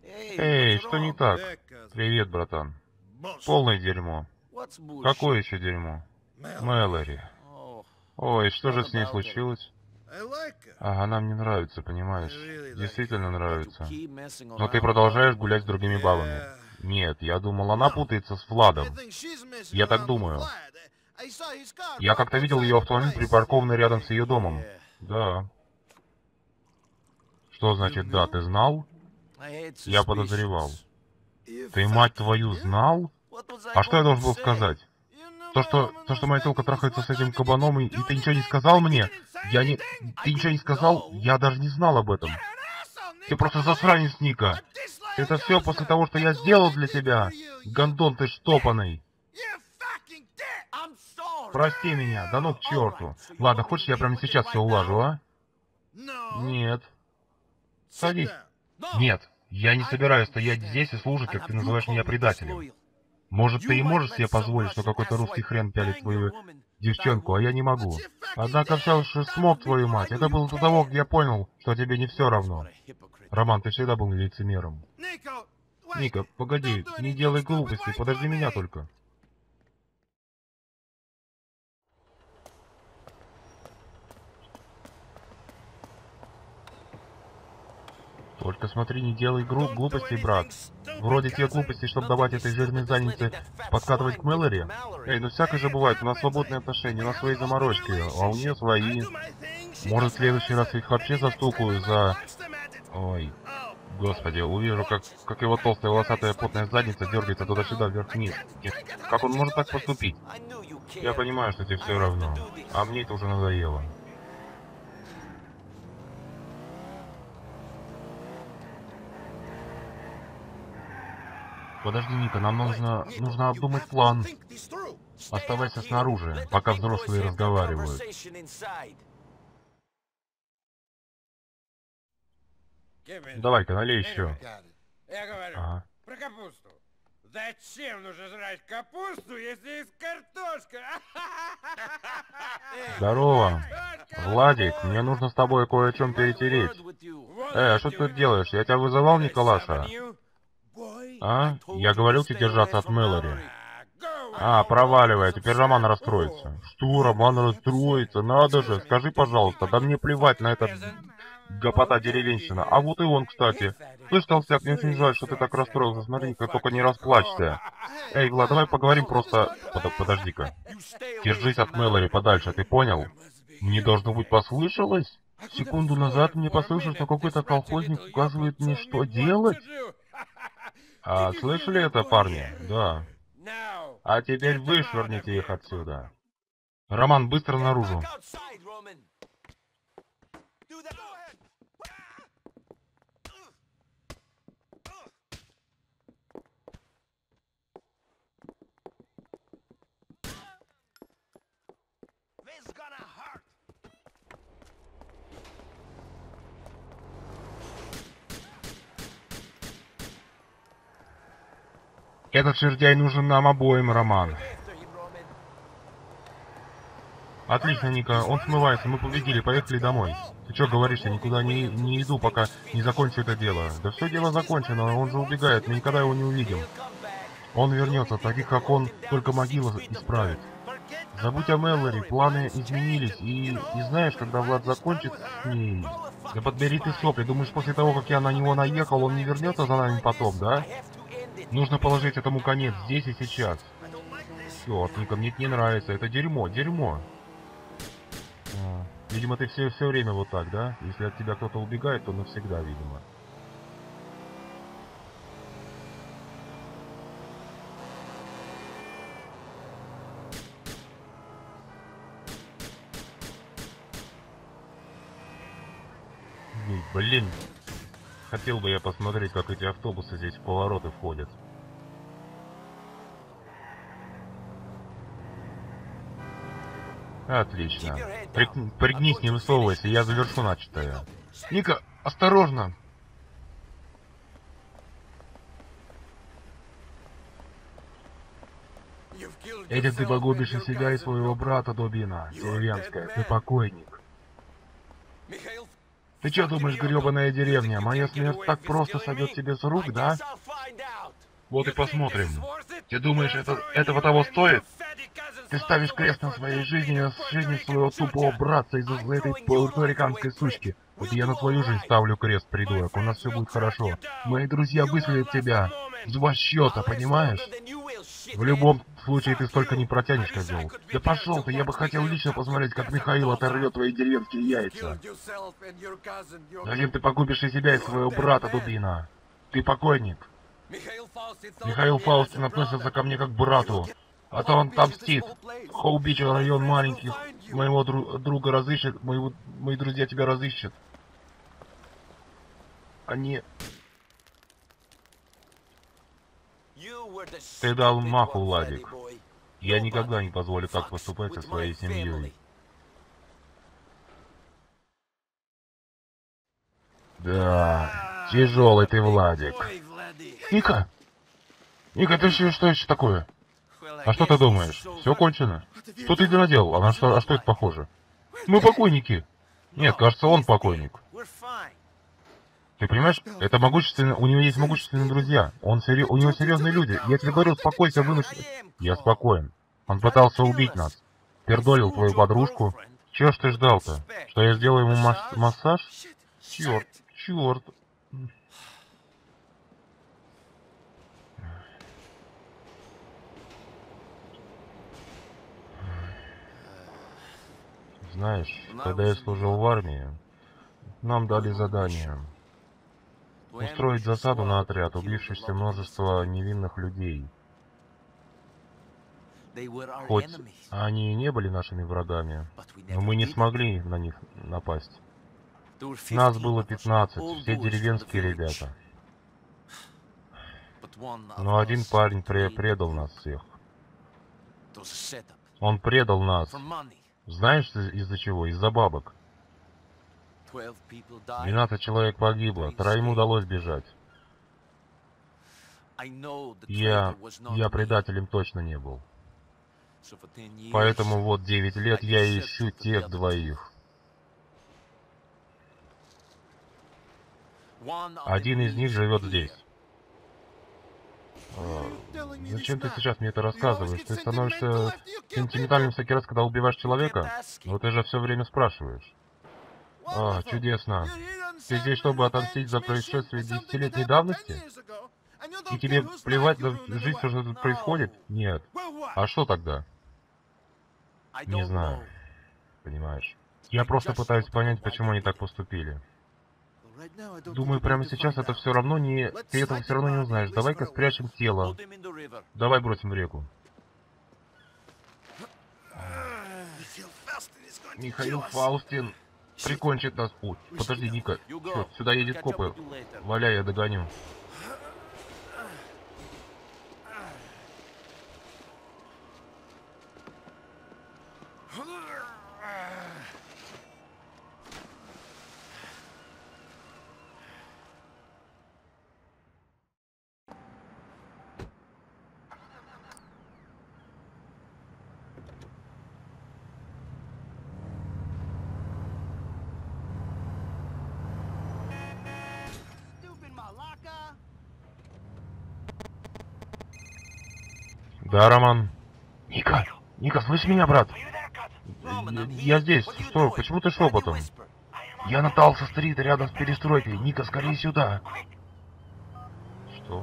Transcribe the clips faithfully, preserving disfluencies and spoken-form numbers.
Эй, что не так? Привет, братан. Полное дерьмо. Какое еще дерьмо? Мэлори. Ой, что же с ней случилось? А, она мне нравится, понимаешь? Действительно нравится. Но ты продолжаешь гулять с другими бабами. Нет, я думал, она путается с Владом. Я так думаю. Я как-то видел ее автомобиль припаркованный рядом с ее домом. Да. Что значит да, ты знал? Я подозревал. Ты, мать твою, знал? А что я должен был сказать? То, что, то, что моя телка трахается с этим кабаном, и, и ты ничего не сказал мне? Я не... Ты ничего не сказал? Я даже не знал об этом. Ты просто засранец, Ника. Это все после того, что я сделал для тебя. Гондон ты штопанный. Прости меня, да ну к черту. Ладно, хочешь, я прямо сейчас все улажу, а? Нет. Садись. Нет, я не собираюсь стоять здесь и слушать, как ты называешь меня предателем. Может, ты и можешь себе позволить, что какой-то русский хрен пялит твою девчонку, а я не могу. Однако все же смог, твою мать. Это было до того, как я понял, что тебе не все равно. Роман, ты всегда был лицемером. Ника, погоди, не делай глупости, подожди меня только. Только смотри, не делай гру глупостей, брат. Вроде те глупости, чтобы давать этой жирной заднице подкатывать к Мэлори. Эй, ну всякое же бывает, у нас свободные отношения, у нас свои заморочки, а у нее свои. Может, в следующий раз их вообще застукаю за... Ой, господи, увижу, как, как его толстая волосатая потная задница дергается туда-сюда, вверх-вниз. Как он может так поступить? Я понимаю, что тебе все равно, а мне это уже надоело. Подожди, Ника, нам нужно, нужно обдумать план. Оставайся снаружи, пока взрослые разговаривают. Давай-ка, налей еще. Я говорю, ага. Про капусту. Зачем нужно жрать капусту, если есть картошка? Здорово. Владик, мне нужно с тобой кое о чем перетереть. Эй, а что ты тут делаешь? Я тебя вызывал, Николаша? А? Я говорил тебе держаться от Мэлори. А, проваливай, теперь Роман расстроится. Что, Роман расстроится? Надо же, скажи, пожалуйста, да мне плевать на этот гопота деревенщина. А вот и он, кстати. Слышь, толстяк, мне очень жаль, что ты так расстроился. Смотри-ка, только не расплачься. Эй, Влад, давай поговорим просто... Под подожди-ка. Держись от Мэлори подальше, ты понял? Мне должно быть послышалось? Секунду назад мне послышалось, что какой-то колхозник указывает мне, что делать. А, слышали это, парни? Да. А теперь вышвырните их отсюда. Роман, быстро наружу. Этот жердяй нужен нам обоим, Роман. Отлично, Ника, он смывается, мы победили, поехали домой. Ты что говоришь, я никуда не, не иду, пока не закончу это дело. Да все дело закончено, он же убегает, мы никогда его не увидим. Он вернется, таких как он, только могила исправит. Забудь о Мэлори, планы изменились, и, и знаешь, когда Влад закончит с ней... Да подбери ты сопли, думаешь, после того, как я на него наехал, он не вернется за нами потом, да? Нужно положить этому конец здесь и сейчас. Черт, Ника, мне это не нравится, это дерьмо, дерьмо. А, видимо, ты все, все время вот так, да? Если от тебя кто-то убегает, то навсегда, видимо. Блин, хотел бы я посмотреть, как эти автобусы здесь в повороты входят. Отлично. При... Пригнись, не высовывайся, я завершу начатое. Ника, осторожно! Этим ты погубишь и себя, и своего брата, дубина. Деревенская, ты покойник. Ты что думаешь, гребаная деревня? Моя смерть так просто сойдет тебе с рук, да? Вот и посмотрим. Ты думаешь, это, этого того стоит? Ты ставишь крест на своей жизни, на жизни своего тупого братца из-за этой пуэрториканской сучки. Вот я на твою жизнь ставлю крест, придурок. У нас все будет хорошо. Мои друзья выследят тебя. В два счета, понимаешь? В любом случае ты столько не протянешь, козел. Да пошел ты, я бы хотел лично посмотреть, как Михаил оторвет твои деревенские яйца. Затем ты погубишь и себя, и своего брата, дубина. Ты покойник. Михаил Фаустин относится ко мне как к брату. А то он там мстит. Хоу-Бич район маленьких. Моего дру друга разыщет. Моего, мои друзья тебя разыщут. Они... Ты дал маху, Владик. Я никогда не позволю так поступать со своей семьей. Да, тяжелый ты, Владик. Ника! Ника, это еще что еще такое? А что ты думаешь? Все кончено? Что ты наделал? А на что, а что это похоже? Мы покойники. Нет, кажется, он покойник. Ты понимаешь, это могущественный, у него есть могущественные друзья. Он сери... У него серьезные люди. Я тебе говорю, успокойся, вынужден. Я спокоен. Он пытался убить нас. Пердолил твою подружку. Чего ж ты ждал-то? Что я сделаю ему масс... массаж? Черт, черт. Знаешь, когда я служил в армии, нам дали задание устроить засаду на отряд, убившийся множество невинных людей. Хоть они и не были нашими врагами, но мы не смогли на них напасть. Нас было пятнадцать, все деревенские ребята. Но один парень пре предал нас всех. Он предал нас. Знаешь, из-за чего? Из-за бабок. двенадцать человек погибло, троим удалось бежать. Я... я предателем точно не был. Поэтому вот девять лет я ищу тех двоих. Один из них живет здесь. А, зачем ты сейчас мне это рассказываешь? Ты становишься сентиментальным всякий раз, когда убиваешь человека? Но ты же все время спрашиваешь. А, чудесно. Ты здесь, чтобы отомстить за происшествие десятилетней давности? И тебе плевать на жизнь, что тут происходит? Нет. А что тогда? Не знаю. Понимаешь. Я просто пытаюсь понять, почему они так поступили. Думаю, прямо сейчас это все равно не... Ты этого все равно не узнаешь. Давай-ка спрячем тело. Давай бросим в реку. Михаил Фаустин прикончит нас. Ой, подожди, Ника. Черт, сюда едет копы. Валяй, я догоню. Да, Роман. Ника! Ника, слышь меня, брат? Я здесь. Что? Почему ты шепотом? Я на Талса-стрит, рядом с перестройкой. Ника, скорее сюда. Что?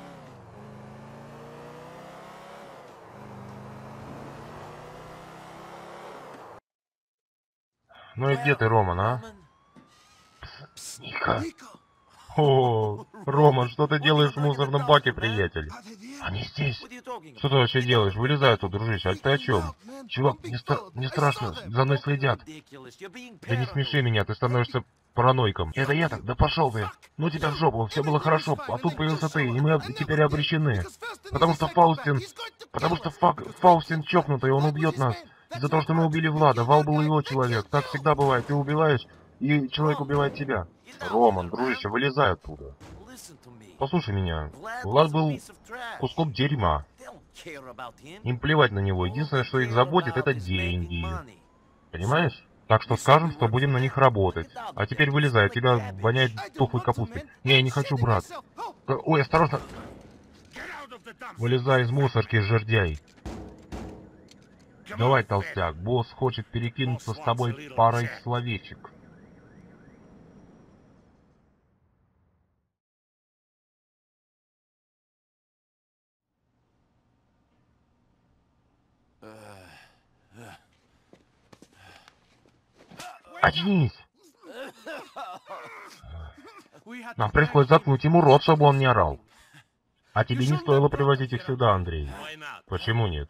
Ну и где ты, Роман, а? Пс, Ника. О, Роман, что ты делаешь в мусорном баке, приятель? Они здесь. Что ты вообще делаешь? Вылезай оттуда, дружище. А ты о чем? Чувак, мне, стра мне страшно. За мной следят. Да не смеши меня, ты становишься параноиком. Это я так? Да пошел ты. Ну тебя в жопу, все было хорошо. А тут появился ты, и мы теперь обречены. Потому что Фаустин... Потому что Фа Фаустин чокнутый, он убьет нас. Из-за того, что мы убили Влада. Вал был его человек. Так всегда бывает. Ты убиваешь, и человек убивает тебя. Роман, дружище, вылезай оттуда. Послушай меня. Влад был куском дерьма. Им плевать на него. Единственное, что их заботит, это деньги. Понимаешь? Так что скажем, что будем на них работать. А теперь вылезай, от тебя воняет тухлой капустой. Не, я не хочу, брат. Ой, осторожно. Вылезай из мусорки, жердяй. Давай, толстяк, босс хочет перекинуться с тобой парой словечек. Очнись! Нам пришлось заткнуть ему рот, чтобы он не орал. А тебе не стоило привозить их сюда, Андрей. Почему нет?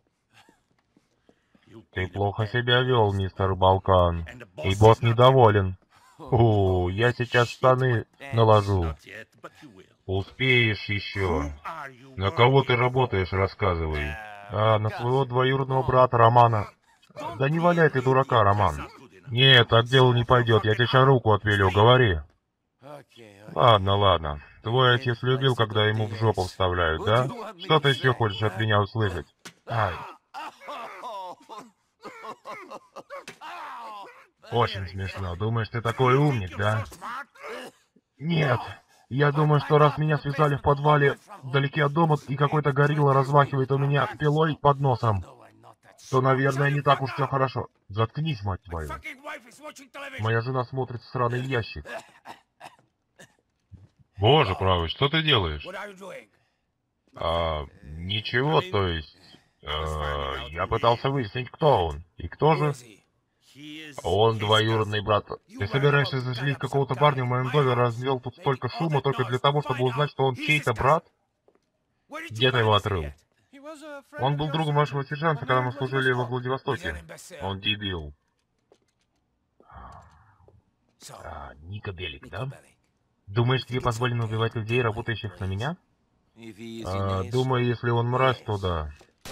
Ты плохо себя вел, мистер Балкан. И босс недоволен. О, я сейчас штаны наложу. Успеешь еще. На кого ты работаешь, рассказывай. А, на своего двоюродного брата Романа. Да не валяй ты дурака, Роман. Нет, так дело не пойдет, я тебе сейчас руку отвелю, говори. Ладно, ладно. Твой отец любил, когда ему в жопу вставляют, да? Что ты еще хочешь от меня услышать? Ай. Очень смешно. Думаешь, ты такой умник, да? Нет. Я думаю, что раз меня связали в подвале вдалеке от дома, и какой-то горилла размахивает у меня пилой под носом, то, наверное, не так уж все хорошо. Заткнись, мать твою. Моя жена смотрит в сраный ящик. Боже правый, что ты делаешь? А, ничего, то есть... А, я пытался выяснить, кто он. И кто же? Он двоюродный брат. Ты собираешься заселить какого-то парня в моем доме, развел тут столько шума только для того, чтобы узнать, что он чей-то брат? Где ты его отрыл? Он был другом вашего сержанта, когда мы служили во Владивостоке. Он дебил. А, Ника Белик, да? Думаешь, тебе позволено убивать людей, работающих на меня? А, думаю, если он мразь, то да.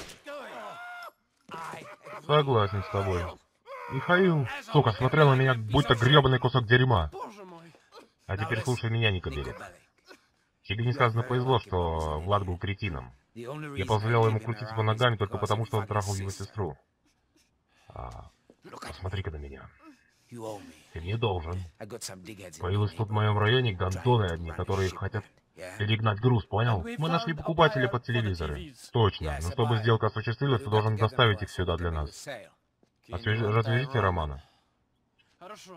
Согласен с тобой. Михаил, сука, смотрел на меня, будто гребаный кусок дерьма. А теперь слушай меня, Ника Белик. Тебе несказанно повезло, что Влад был кретином. Я позволял ему крутиться по ногами только потому, что он трахал его сестру. А, посмотри-ка на меня. Ты мне должен. Появилось тут в моем районе гондоны одни, которые хотят перегнать груз, понял? Мы нашли покупателя под телевизоры. Точно, но чтобы сделка осуществилась, ты должен доставить их сюда для нас. Освеж... Развяжите Романа. Хорошо.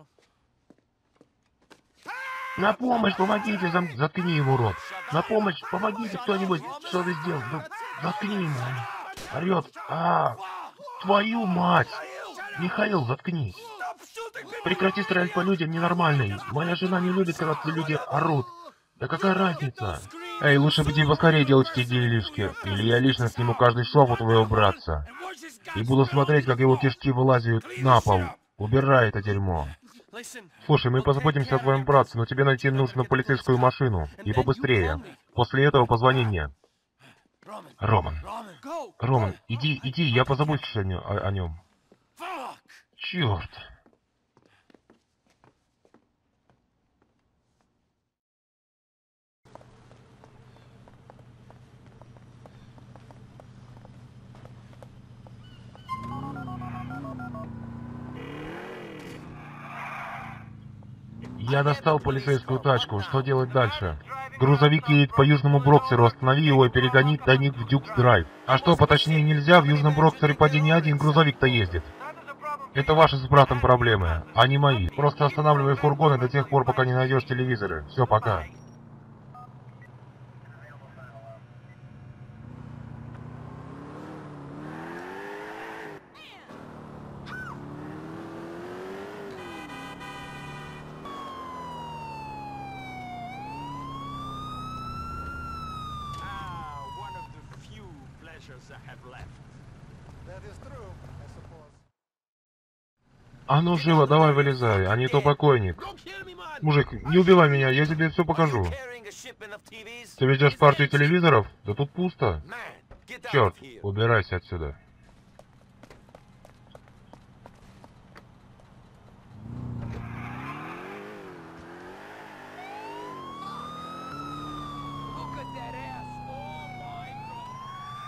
На помощь, помогите, зам... заткни ему рот. На помощь, помогите кто-нибудь, что ты сделал? Да... Заткни ему. Орет. А, твою мать! Михаил, заткнись. Прекрати стрелять по людям, ненормальный. Моя жена не любит, когда люди орут. Да какая разница? Эй, лучше бы тебе поскорее делать эти делишки. Или я лично сниму каждый шов у твоего братца. И буду смотреть, как его кишки вылазят на пол. Убирай это дерьмо. Слушай, мы позаботимся о твоем братце, но тебе найти нужно полицейскую машину. И побыстрее. После этого позвони мне. Роман. Роман, иди, иди, я позабочусь о, нем, о, о нем. Черт. Я достал полицейскую тачку. Что делать дальше? Грузовик едет по Южному Броксеру. Останови его и перегони до них в Дюкс Драйв. А что, поточнее нельзя? В Южном Броксере поди не один грузовик-то ездит. Это ваши с братом проблемы, а не мои. Просто останавливай фургоны до тех пор, пока не найдешь телевизоры. Все, пока. А ну живо, давай вылезай, а не то покойник. Мужик, не убивай меня, я тебе все покажу. Ты ведешь партию телевизоров? Да тут пусто. Черт, убирайся отсюда.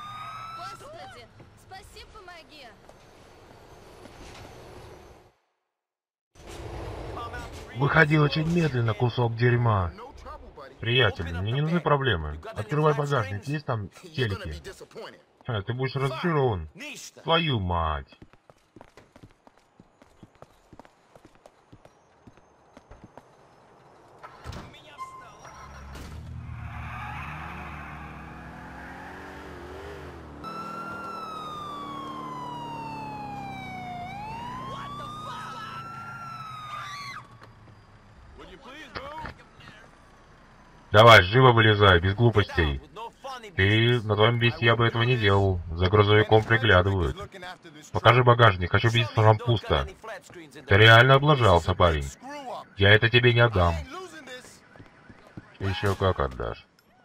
Господи, спаси, помоги. Выходи очень медленно, кусок дерьма. Приятель, мне не нужны проблемы. Открывай багажник, есть там телеки? А, ты будешь разочарован. Твою мать. Давай, живо вылезай, без глупостей. Ты, на твоем месте я бы этого не делал. За грузовиком приглядывают. Покажи багажник, хочу видеть, что там пусто. Ты реально облажался, парень. Я это тебе не отдам. Еще как отдашь.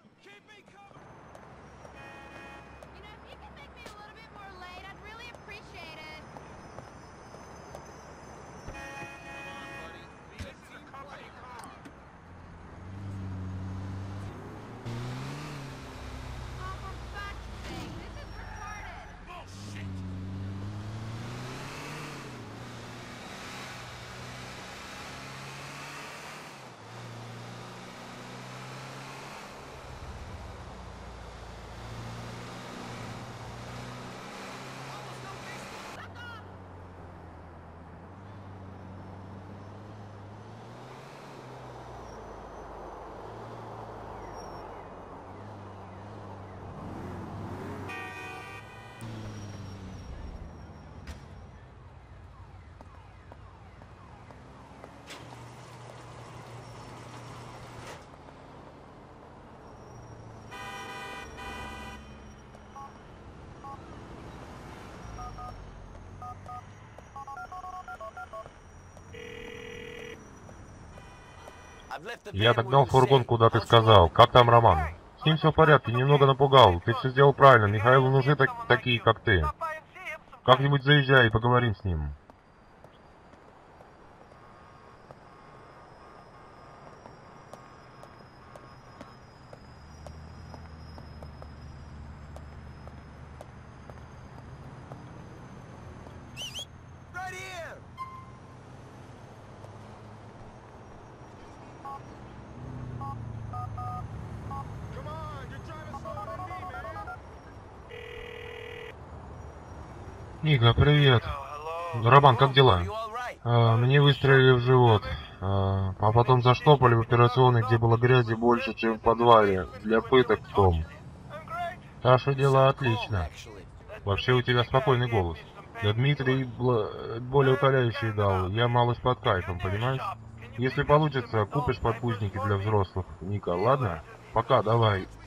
Я отогнал фургон, куда ты сказал. Как там Роман? С ним все в порядке, немного напугал. Ты все сделал правильно. Михаилу нужны так такие, как ты. Как-нибудь заезжай и поговорим с ним. Ника, привет. Роман, как дела? А, мне выстрелили в живот. А, а потом заштопали в операционной, где было грязи больше, чем в подвале. Для пыток в том. Так что дела отлично. Вообще у тебя спокойный голос. Да Дмитрий более утоляющий дал. Я малость под кайфом, понимаешь? Если получится, купишь подгузники для взрослых, Ника, ладно? Пока, давай.